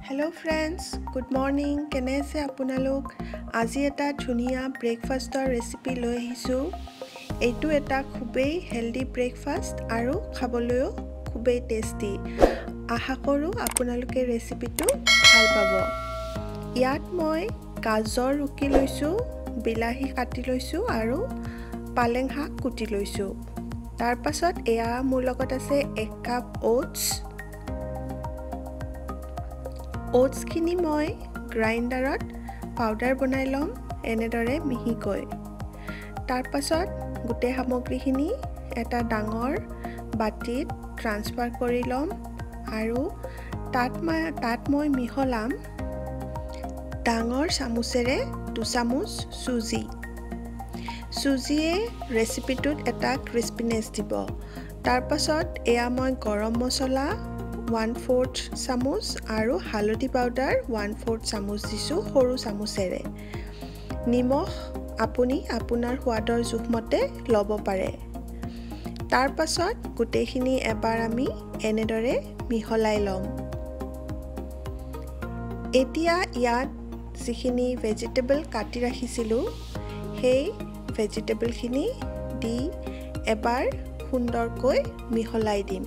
Hello friends, good morning. केने আছে আপোনালোক? আজি এটা ধুনিয়া ব্ৰেকফাষ্টৰ ৰেচিপি লৈ আহিছোঁ। এইটো এটা খুবেই হেলদি ব্ৰেকফাষ্ট আৰু খাবলৈও খুবেই টেষ্টি। আশা কৰোঁ আপোনালোকে ৰেচিপিটো ভাল পাব। ইয়াত মই গাজৰ ৰুকি লৈছোঁ, বিলাহী কাটি লৈছোঁ আৰু পালেং শাক কুটি লৈছোঁ। তাৰ পাছত এয়া মোৰ লগত আছে 1 কাপ ওটছখিনি মই গ্ৰাইণ্ডাৰত পাউডাৰ বনাই ল'ম এনেদৰে মিহিকৈ। তাৰ পাছত গোটেই সামগ্ৰীখিনি এটা ডাঙৰ বাটিত ট্ৰান্সফাৰ কৰি ল'ম আৰু তাত মই মিহলাম ডাঙৰ চামুচেৰে 2 চামুচ চুজিয়ে ৰেচিপিটোত এটা ক্ৰিস্পিনেছ দিব। তাৰ পাছত এয়া মই গৰম মছলা 1/4 চামুচ আৰু হালধি পাউডাৰ 1/4 চামুচ দিছোঁ সৰু চামুচেৰে। নিমখ আপুনি আপোনাৰ সোৱাদৰ জোখমতে ল'ব পাৰে। তাৰ পাছত গোটেইখিনি এবাৰ আমি এনেদৰে মিহলাই ল'ম। এতিয়া ইয়াত যিখিনি ভেজিটেবল কাটি ৰাখিছিলোঁ সেই ভেজিটেবলখিনি দি এবাৰ সুন্দৰকৈ মিহলাই দিম।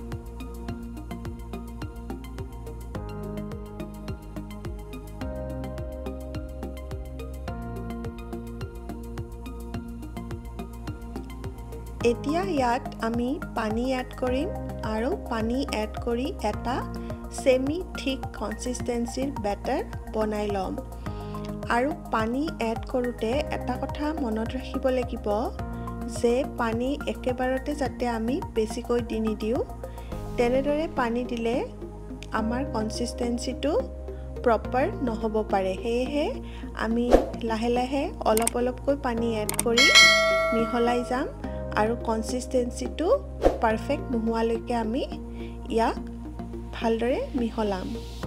এতিয়া ইয়াত আমি পানী এড কৰিম আৰু পানী এড কৰি এটা সেমি থিক কনসিস্টেন্সিৰ বেটাৰ বনাই ল'ম। আৰু পানী এড কৰোঁতে এটা কথা মনত ৰাখিব লাগিব যে পানী একেবাৰতে যাতে আমি বেছিকৈ দি নিদিওঁ। তেনেদৰে পানী দিলে আমাৰ কনসিস্টেন্সিটো প্ৰপাৰ নহ'ব পাৰে। সেয়েহে আমি লাহে লাহে অলপকৈ পানী এড কৰি মিহলাই যাম আৰু কনসিস্টেন্সিটো পাৰফেক্ট নোহোৱালৈকে আমি ইয়াক ভালদৰে মিহলাম।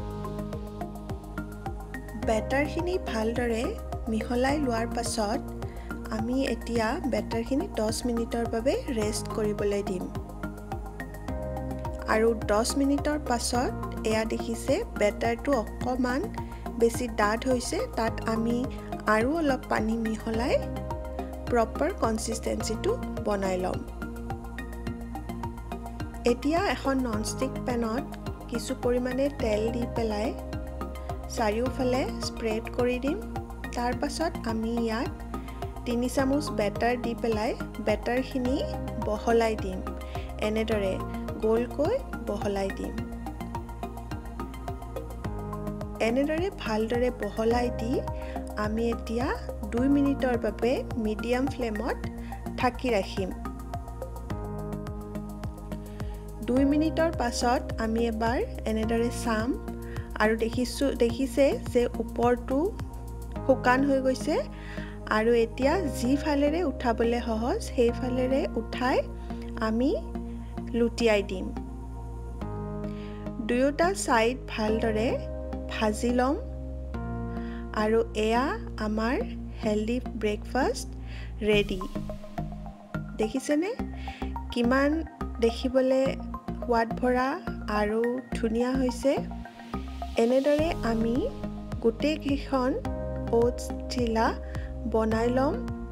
বেটাৰখিনি ভালদৰে মিহলাই লোৱাৰ পাছত আমি এতিয়া বেটাৰখিনি 10 মিনিটৰ বাবে ৰেষ্ট কৰিবলৈ দিম। আৰু 10 মিনিটৰ পাছত এয়া দেখিছে বেটাৰটো অকণমান বেছি ডাঠ হৈছে। তাত আমি আৰু অলপ পানী মিহলাই প্ৰপাৰ কনসিস্টেন্সিটো বনাই ল'ম। এতিয়া এখন ননষ্টিক পেনত কিছু পৰিমাণে তেল দি পেলাই চাৰিওফালে স্প্ৰেড কৰি দিম। তাৰ পাছত আমি ইয়াত 3 চামুচ বেটাৰ দি পেলাই বেটাৰখিনি বহলাই দিম। এনেদৰে গোলকৈ বহলাই দিম। এনেদৰে ভালদৰে বহলাই দি আমি এতিয়া 2 মিনিটৰ বাবে মিডিয়াম ফ্লেমত ঢাকি ৰাখিম। 2 মিনিটৰ পাছত আমি এবাৰ এনেদৰে চাম আৰু দেখিছে যে ওপৰটো শুকান হৈ গৈছে আৰু এতিয়া যি ফালেৰে উঠাবলৈ সহজ সেই ফালেৰে উঠাই আমি লুটিয়াই দিম। দুয়োটা সাইড ভালদৰে ভাজি ল'ম আৰু এয়া আমাৰ হেলদি ব্ৰেকফাষ্ট ৰেডি। দেখিছেনে কিমান দেখিবলৈ সোৱাদ ভৰা আৰু ধুনীয়া হৈছে। এনেদৰে আমি গোটেইকেইখন ওটছ চিলা বনাই ল'ম।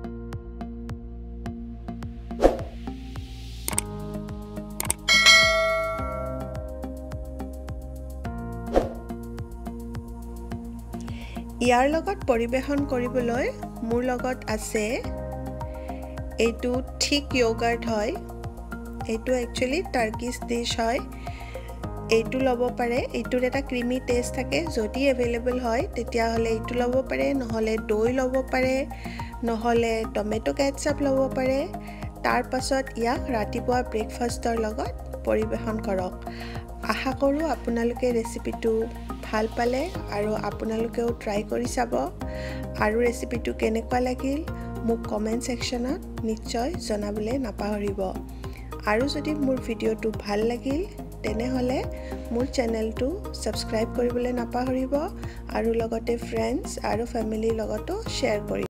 ইয়াৰ লগত পৰিবেশন কৰিবলৈ মোৰ লগত আছে এইটো থিক য়োগাৰ্ট হয়। এইটো একচুয়ালি টাৰ্কিছ ডিশ হয়। এইটো ল'ব পাৰে। এইটোৰ এটা ক্ৰিমি টেষ্ট থাকে। যদি এভেইলেবল হয় তেতিয়াহ'লে এইটো ল'ব পাৰে, নহ'লে দৈ ল'ব পাৰে, নহ'লে টমেটো কেটচাপ ল'ব পাৰে। তাৰ পাছত ইয়াক ৰাতিপুৱা ব্ৰেকফাষ্টৰ লগত পৰিবেশন কৰক। আশা কৰোঁ আপোনালোকে ৰেচিপিটো ভাল পালে আৰু আপোনালোকেও ট্ৰাই কৰি চাব। আৰু ৰেচিপিটো কেনেকুৱা লাগিল মোক কমেণ্ট ছেকশ্যনত নিশ্চয় জনাবলৈ নাপাহৰিব। আৰু যদি মোৰ ভিডিঅ'টো ভাল লাগিল তেনেহ'লে মোৰ চেনেলটো ছাবস্ক্ৰাইব কৰিবলৈ নাপাহৰিব আৰু লগতে ফ্ৰেণ্ডছ আৰু ফেমিলিৰ লগতো শ্বেয়াৰ কৰিব।